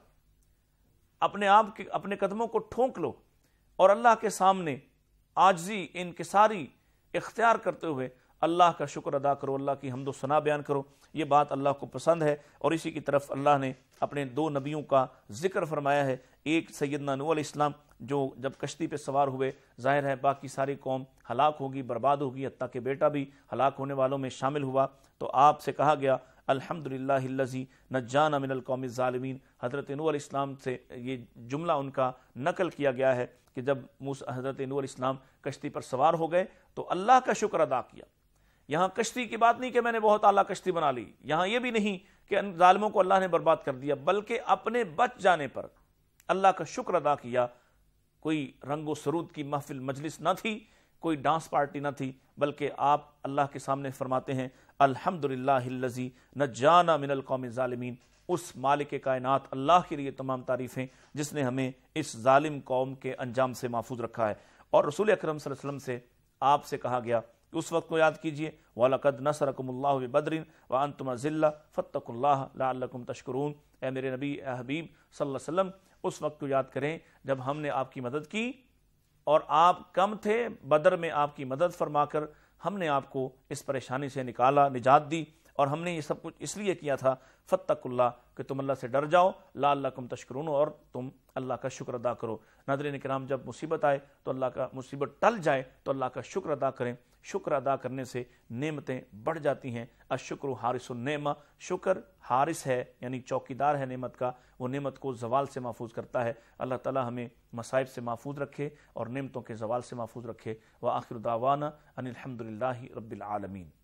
اپنے قدموں کو ٹھونک لو اور اللہ کے سامنے عاجزی، انکساری اختیار کرتے ہوئے اللہ کا شکر ادا کرو، اللہ کی حمد و ثنا بیان کرو۔ یہ بات اللہ کو پسند ہے، اور اسی کی طرف اللہ نے اپنے دو نبیوں کا ذکر فرمایا ہے۔ ایک سیدنا نوح علیہ السلام جو جب کشتی پہ سوار ہوئے، ظاہر ہے باقی ساری قوم ہلاک ہوگی، برباد ہوگی، حتیٰ کہ بیٹا بھی ہلاک ہونے والوں میں شامل ہوا، تو آپ سے کہا گیا الحمدللہ الذی نجانا من القوم الظالمین۔ حضرت نوح علیہ السلام سے یہ جملہ ان کا نقل کیا گیا ہے کہ جب حضرت نوح علیہ السلام کشتی پر سوار ہو گئے تو اللہ کا شکر ادا کیا۔ یہاں کشتی کی بات نہیں کہ میں نے بہت اعلیٰ کشتی بنا لی، یہاں یہ بھی نہیں کہ ظالموں کو اللہ نے برباد کر دیا، بلکہ اپنے بچ جانے پر اللہ کا شکر ادا کیا۔ کوئی رنگ و سرود کی محفل مجلس نہ تھی، کوئی ڈانس پارٹی نہ تھی، بلکہ آپ اللہ کے سامنے فرماتے ہیں الحمدللہ الذی نجانا من القوم الظالمین۔ اس مالک کائنات اللہ کے لیے تمام تعریفیں جس نے ہمیں اس ظالم قوم کے انجام سے محفوظ رکھا ہے۔ اور رسول اکرم صلی اللہ علیہ وسلم سے آپ سے کہا گیا کہ اس وقت کو یاد کیجئے وَلَقَدْ نَصَرَكُمُ اللَّهُ بِبَدْرٍ وَأَنْتُمْ أَذِلَّةٌ فَاتَّقُوا اللَّهَ لَعَلَّكُمْ تَشْكُرُونَ۔ اے میرے نبی، اے حبیب صلی اللہ علیہ وسلم، اس وقت کو یاد کریں جب ہم نے آپ کی مدد کی اور آپ کم تھے، بدر میں آپ کی مدد فرما کر ہم نے آپ کو اس پریشانی سے نکالا، نجات دی، اور ہم نے یہ سب کچھ اس لیے کیا تھا فاتقوا اللہ کہ تم اللہ سے ڈر جاؤ، لعلکم تشکرون اور تم اللہ کا شکر ادا کرو۔ ناظرین کرام، جب مصیبت آئے تو اللہ کا مصیبت ٹل جائے تو اللہ کا شکر ادا کریں، شکر ادا کرنے سے نعمتیں بڑھ جاتی ہیں۔ الشکر حارس النعمہ، شکر حارس ہے یعنی چوکیدار ہے نعمت کا، وہ نعمت کو زوال سے محفوظ کرتا ہے۔ اللہ تعالی ہمیں مصائب سے محفوظ رکھے اور نعمتوں کے زوال سے محفوظ رکھے۔ وآخر دعوانا ان الحمد للہ رب العالمین۔